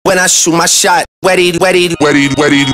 When I shoot my shot, wetty, wetty, wetty, wetty.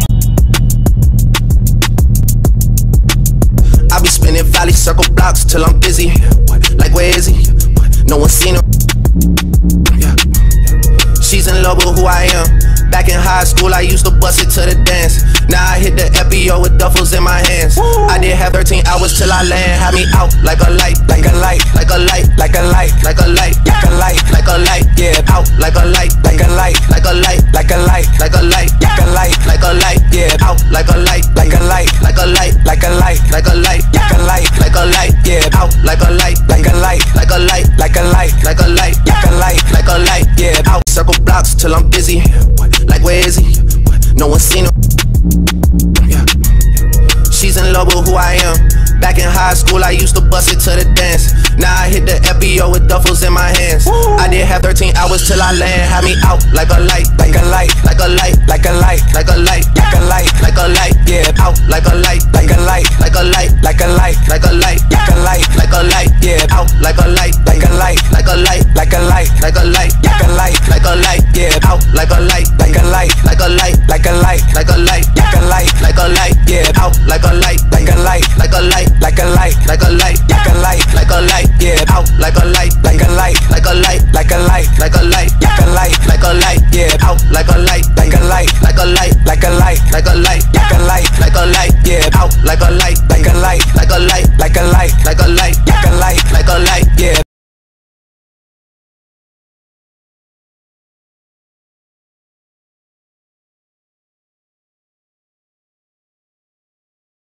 I be spinning valley circle blocks till I'm busy. Like where is he? No one seen him. Yeah. She's in love with who I am. Back in high school, I used to bust it to the dance. Now I hit the FBO with duffels in my hands. I did have 13 hours till I land. Had me out like a light, like a light, like a light, like a light, like a light, like a light, like a light. Yeah, out like a light, like a light, like a light, like a light, like a light, like a light, like a light. Yeah, out like a light, like a light, like a light, like a light, like a light, like a light, like a light. Yeah, out like a light, like a light, like a light, like a light, like a light, like a light, like a light. Yeah, out circle blocks till I'm busy. Like where is he? No one seen him. Yeah. She's in love with who I am. Back in high school, I used to bust it to the dance. Now I hit the FBO with duffels in my hands. I did have 13 hours till I land. Had me out like a light, like a light, like a light, like a light, like a light, like a light, like a light. Yeah, out like a light, like a light, like a light, like a light, like a light, like a light, like a light. Yeah, out like a light, like a light, like